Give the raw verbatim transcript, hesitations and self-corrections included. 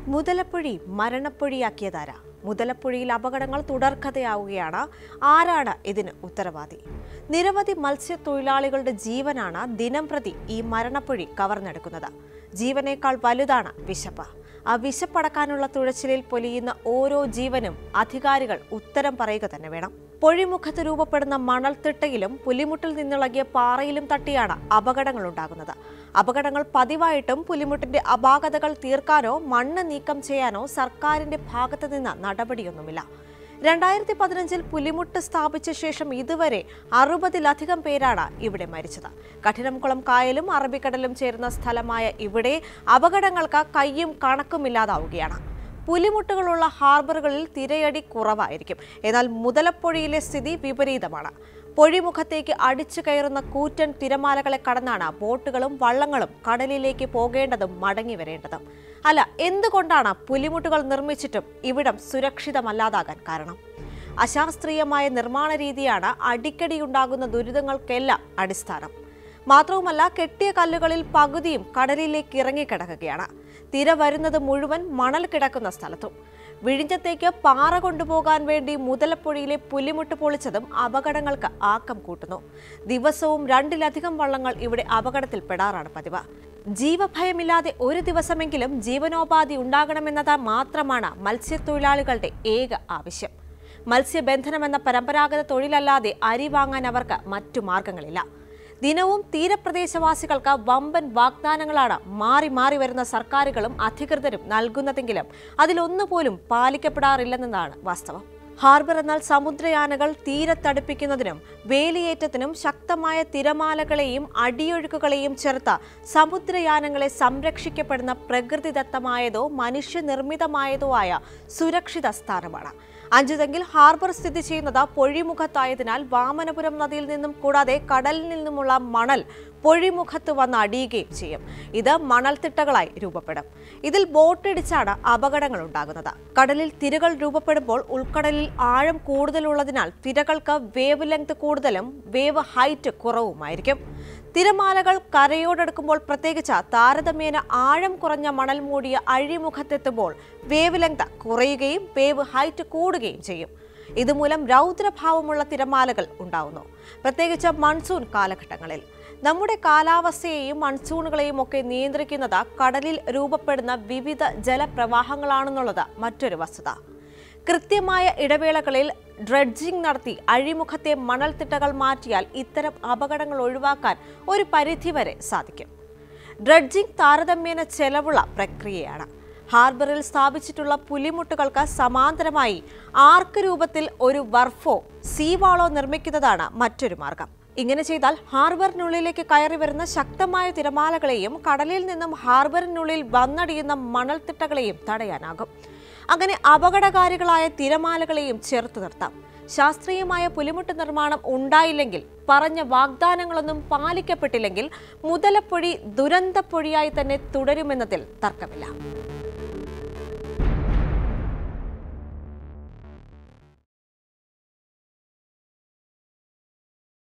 മുതലപ്പുഴി മരണപ്പുഴിയാക്കിയതാരാ? മുതലപ്പുഴിയിൽ അപകടങ്ങൾ തുടർക്കഥയാവുകയാണ്. ആരാണ് ഇതിന് ഉത്തരവാദി? നിരവധി മത്സ്യത്തൊഴിലാളികളുടെ ജീവനാണ് ദിനം പ്രതി ഈ മരണപ്പുഴി കവർന്നെടുക്കുന്നത്. ജീവനേക്കാൾ വലുതാണ് വിശപ്പ്. ആ വിശപ്പടക്കാനുള്ള തുഴച്ചിലിൽ പൊലിയുന്ന ഓരോ ജീവനും അധികാരികൾ ഉത്തരം പറയുക തന്നെ വേണം. പൊഴിമുഖത്ത് രൂപപ്പെടുന്ന മണൽത്തിട്ടയിലും പുലിമുട്ടിൽ നിന്നിളകിയ പാറയിലും തട്ടിയാണ് അപകടങ്ങൾ ഉണ്ടാകുന്നത്. അപകടങ്ങൾ പതിവായിട്ടും പുലിമുട്ടിന്റെ അപാകതകൾ തീർക്കാനോ മണ്ണ് നീക്കം ചെയ്യാനോ സർക്കാരിന്റെ ഭാഗത്തു നിന്ന് നടപടിയൊന്നുമില്ല. രണ്ടായിരത്തി പതിനഞ്ചിൽ പുലിമുട്ട് സ്ഥാപിച്ച ശേഷം ഇതുവരെ അറുപതിലധികം പേരാണ് ഇവിടെ മരിച്ചത്. കഠിനംകുളം കായലും അറബിക്കടലും ചേരുന്ന സ്ഥലമായ ഇവിടെ അപകടങ്ങൾക്ക് കയ്യും കണക്കുമില്ലാതാവുകയാണ്. പുലിമുട്ടുകളുള്ള ഹാർബറുകളിൽ തിരയടി കുറവായിരിക്കും. എന്നാൽ മുതലപ്പുഴയിലെ സ്ഥിതി വിപരീതമാണ്. പൊഴിമുഖത്തേക്ക് അടിച്ചു കയറുന്ന കൂറ്റൻ തിരമാലകളെ കടന്നാണ് ബോട്ടുകളും വള്ളങ്ങളും കടലിലേക്ക് പോകേണ്ടതും മടങ്ങി വരേണ്ടതും. അല്ല, എന്തുകൊണ്ടാണ് പുലിമുട്ടുകൾ നിർമ്മിച്ചിട്ടും ഇവിടം സുരക്ഷിതമല്ലാതാകാൻ കാരണം? അശാസ്ത്രീയമായ നിർമ്മാണ രീതിയാണ് അടിക്കടി ഉണ്ടാകുന്ന ദുരിതങ്ങൾക്കെല്ലാം അടിസ്ഥാനം. മാത്രവുമല്ല, കെട്ടിയ കല്ലുകളിൽ പകുതിയും കടലിലേക്ക് ഇറങ്ങിക്കിടക്കുകയാണ്. തിര വരുന്നത് മുഴുവൻ മണൽ കിടക്കുന്ന സ്ഥലത്തും. വിഴിഞ്ഞത്തേക്ക് പാറ കൊണ്ടുപോകാൻ വേണ്ടി മുതലപ്പുഴയിലെ പുലിമുട്ട് പൊളിച്ചതും അപകടങ്ങൾക്ക് ആക്കം കൂട്ടുന്നു. ദിവസവും രണ്ടിലധികം വള്ളങ്ങൾ ഇവിടെ അപകടത്തിൽപ്പെടാറാണ് പതിവ്. ജീവഭയമില്ലാതെ ഒരു ദിവസമെങ്കിലും ജീവനോപാധി ഉണ്ടാകണമെന്നത് മാത്രമാണ് മത്സ്യത്തൊഴിലാളികളുടെ ഏക ആവശ്യം. മത്സ്യബന്ധനമെന്ന പരമ്പരാഗത തൊഴിലല്ലാതെ അരി വാങ്ങാൻ അവർക്ക് മറ്റു മാർഗങ്ങളില്ല. ദിനവും തീരപ്രദേശവാസികൾക്ക് വമ്പൻ വാഗ്ദാനങ്ങളാണ് മാറി മാറി വരുന്ന സർക്കാരുകളും അധികൃതരും നൽകുന്നതെങ്കിലും അതിലൊന്നുപോലും പാലിക്കപ്പെടാറില്ലെന്നതാണ് വാസ്തവം. ഹാർബർ എന്നാൽ സമുദ്രയാനകൾ തീരത്തടുപ്പിക്കുന്നതിനും വേലിയേറ്റത്തിനും ശക്തമായ തിരമാലകളെയും അടിയൊഴുക്കുകളെയും ചെറുത്ത സമുദ്രയാനങ്ങളെ സംരക്ഷിക്കപ്പെടുന്ന പ്രകൃതിദത്തമായതോ മനുഷ്യനിർമ്മിതമായതോ ആയ സുരക്ഷിത സ്ഥാനമാണ്. അഞ്ചുതെങ്കിൽ ഹാർബർ സ്ഥിതി ചെയ്യുന്നത് പൊഴിമുഖത്തായതിനാൽ വാമനപുരം നദിയിൽ നിന്നും കൂടാതെ കടലിൽ നിന്നുമുള്ള മണൽ പൊഴിമുഖത്ത് വന്ന് അടിയുകയും ചെയ്യും. ഇത് മണൽത്തിട്ടകളായി രൂപപ്പെടും. ഇതിൽ ബോട്ടിടിച്ചാണ് അപകടങ്ങൾ ഉണ്ടാകുന്നത്. കടലിൽ തിരകൾ രൂപപ്പെടുമ്പോൾ ഉൾക്കടലിൽ ആഴം കൂടുതലുള്ളതിനാൽ തിരകൾക്ക് വേവ് ലെങ്ത് കൂടുതലും വേവ് ഹൈറ്റ് കുറവുമായിരിക്കും. തിരമാലകൾ കരയോടടുക്കുമ്പോൾ, പ്രത്യേകിച്ച് താരതമ്യേന ആഴം കുറഞ്ഞ മണൽ മൂടിയ അഴിമുഖത്തെത്തുമ്പോൾ വേവ് ലെങ്ത് കുറയുകയും വേവ് ഹൈറ്റ് കൂടുകയും ചെയ്യും. ഇതുമൂലം രൗദ്രഭാവമുള്ള തിരമാലകൾ ഉണ്ടാവുന്നു, പ്രത്യേകിച്ച് മൺസൂൺ കാലഘട്ടങ്ങളിൽ. നമ്മുടെ കാലാവസ്ഥയെയും മൺസൂണുകളെയും ഒക്കെ നിയന്ത്രിക്കുന്നത് കടലിൽ രൂപപ്പെടുന്ന വിവിധ ജലപ്രവാഹങ്ങളാണെന്നുള്ളത് മറ്റൊരു വസ്തുത. കൃത്യമായ ഇടവേളകളിൽ ഡ്രഡ്ജിംഗ് നടത്തി അഴിമുഖത്തെ മണൽത്തിട്ടകൾ മാറ്റിയാൽ ഇത്തരം അപകടങ്ങൾ ഒഴിവാക്കാൻ ഒരു പരിധിവരെ സാധിക്കും. ഡ്രഡ്ജിംഗ് താരതമ്യേന ചെലവുള്ള പ്രക്രിയയാണ്. ഹാർബറിൽ സ്ഥാപിച്ചിട്ടുള്ള പുലിമുട്ടുകൾക്ക് സമാന്തരമായി ആർക്ക് രൂപത്തിൽ ഒരു വർഫോ സീവാളോ നിർമ്മിക്കുന്നതാണ് മറ്റൊരു മാർഗം. ഇങ്ങനെ ചെയ്താൽ ഹാർബറിനുള്ളിലേക്ക് കയറി വരുന്ന ശക്തമായ തിരമാലകളെയും കടലിൽ നിന്നും ഹാർബറിനുള്ളിൽ വന്നടിയുന്ന മണൽത്തിട്ടകളെയും തടയാനാകും. അങ്ങനെ അപകടകാരികളായ തിരമാലകളെയും ചേർത്ത് നിർത്താം. ശാസ്ത്രീയമായ പുലിമുട്ട് നിർമ്മാണം ഉണ്ടായില്ലെങ്കിൽ, പറഞ്ഞ വാഗ്ദാനങ്ങളൊന്നും പാലിക്കപ്പെട്ടില്ലെങ്കിൽ മുതലപ്പുഴി ദുരന്തപ്പുഴിയായി തന്നെ തുടരുമെന്നതിൽ തർക്കമില്ല.